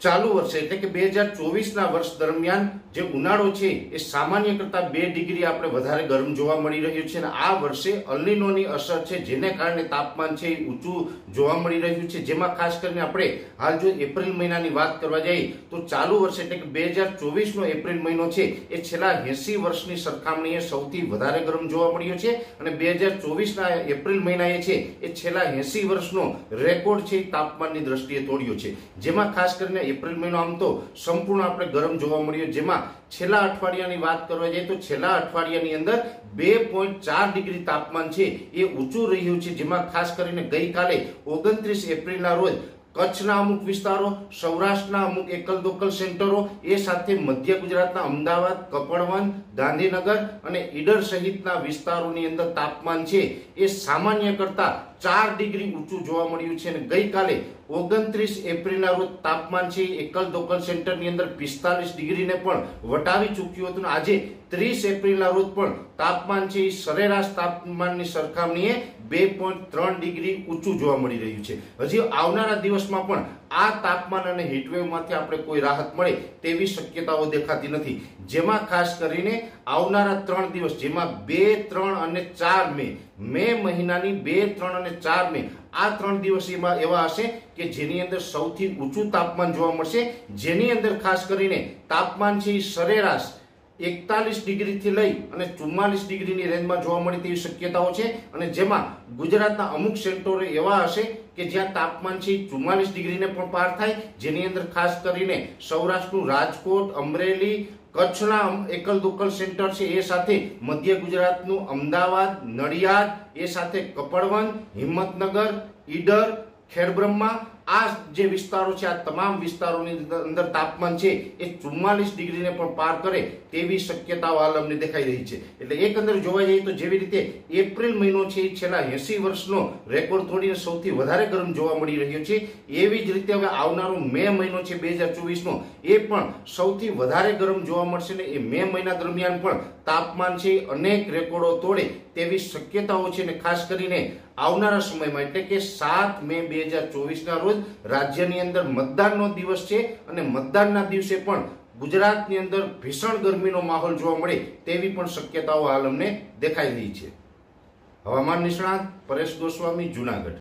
ચાલુ વર્ષે એટલે કે 2024ના વર્ષ દરમિયાન જે ઉનાળો છે એ સામાન્ય કરતા 2 ડિગ્રી આપણે વધારે ગરમ જોવા મળી રહ્યું છે અને આ વર્ષે અલ્નિનોની અસર છે, જેને કારણે તાપમાન છે એ ઊંચું જોવા મળી રહ્યું છે। જેમાં ખાસ કરીને આપણે હાલ જો એપ્રિલ મહિનાની વાત કરવા જઈએ તો ચાલુ વર્ષે એટલે કે 2024નો એપ્રિલ મહિનો છે એ છેલ્લા 80 વર્ષની સરખામણીએ સૌથી વધારે ગરમ જોવા મળ્યો છે અને 2024ના એપ્રિલ મહિનાએ છે એ છેલ્લા 80 વર્ષનો રેકોર્ડ છે તાપમાનની દ્રષ્ટિએ તોડ્યો છે। જેમાં ખાસ કરીને એપ્રિલ મહિનો આમ તો સંપૂર્ણ આપણે ગરમ જોવા મળ્યો, જેમાં છેલ્લા અઠવાડિયાની વાત કરવા જઈએ તો છેલ્લા અઠવાડિયાની અંદર 2.4 ડિગ્રી તાપમાન છે એ ઊંચું રહ્યું છે। જેમાં ખાસ કરીને ગઈકાલે 29 એપ્રિલના રોજ કચ્છના અમુક વિસ્તારો, સૌરાષ્ટ્રના અમુક એકલ દોકલ સેન્ટરો, એ સાથે મધ્ય ગુજરાતના અમદાવાદ, કપડવંજ, ગાંધીનગર અને ઈડર સહિતના વિસ્તારોની અંદર તાપમાન છે એ સામાન્ય કરતા 4 ડિગ્રી ઊંચું જોવા મળ્યું છે અને ગઈકાલે 29 એપ્રિલના રોજ તાપમાન છે એકલ દોકલ સેન્ટરની અંદર 45 ડિગ્રીને પણ વટાવી ચૂક્યું હતું। આજે 30 એપ્રિલના રોજ પણ તાપમાન છે એ સરેરાશ તાપમાનની સરખામણીએ 2.3 ડિગ્રી ઊંચું જોવા મળી રહ્યું છે। હજી આવનારા દિવસમાં પણ આ તાપમાન અને હીટવેવમાંથી આપણે કોઈ રાહત મળે તેવી શક્યતાઓ દેખાતી નથી। જેમાં ખાસ કરીને આવનારા 3 દિવસ, જેમાં 2, 3 અને 4 મે મહિનાની 2, 3 અને 4 મે આ 3 દિવસ એવા હશે કે જેની અંદર સૌથી ઊંચું તાપમાન જોવા મળશે, જેની અંદર ખાસ કરીને તાપમાન છે એ સરેરાશ 41 ડિગ્રીથી લઈ અને 44 ડિગ્રીની રેન્જમાં જોવા મળે તેવી શક્યતાઓ છે અને જેમાં ગુજરાતના અમુક સેન્ટરો એવા હશે કે જ્યાં તાપમાન છે 44 ડિગ્રીને પણ પાર થાય, જેની અંદર ખાસ કરીને સૌરાષ્ટ્રનું રાજકોટ, અમરેલી, કચ્છના એકલ દોકલ સેન્ટર છે, એ સાથે મધ્ય ગુજરાતનું અમદાવાદ, નડિયાદ, એ સાથે કપડવંજ, હિંમતનગર, ઈડર, ખેડબ્રહ્મા, આ જે વિસ્તારો છે આ તમામ વિસ્તારોની અંદર તાપમાન છે એ 44 ડિગ્રીને પણ પાર કરે તેવી શક્યતાઓ હાલ અમને દેખાઈ રહી છે। એટલે એકંદર જોવા જઈએ તો જેવી રીતે એપ્રિલ મહિનો છે એ છેલ્લા 80 વર્ષનો રેકોર્ડ તોડીને સૌથી વધારે ગરમ જોવા મળી રહ્યો છે, એવી જ રીતે હવે આવનારો મે મહિનો છે 2024નો એ પણ સૌથી વધારે ગરમ જોવા મળશે ને એ મે મહિના દરમિયાન પણ તાપમાન છે અનેક રેકોર્ડો તોડે તેવી શક્યતાઓ છે અને ખાસ કરીને આવનારા સમયમાં એટલે કે 7 મે 2024ના રોજ રાજ્યની અંદર મતદાનનો દિવસ છે અને મતદાનના દિવસે પણ ગુજરાતની અંદર ભીષણ ગરમીનો માહોલ જોવા મળે તેવી પણ શક્યતાઓ હાલ અમને દેખાઈ રહી છે। હવામાન નિષ્ણાત પરેશ ગોસ્વામી, જુનાગઢ।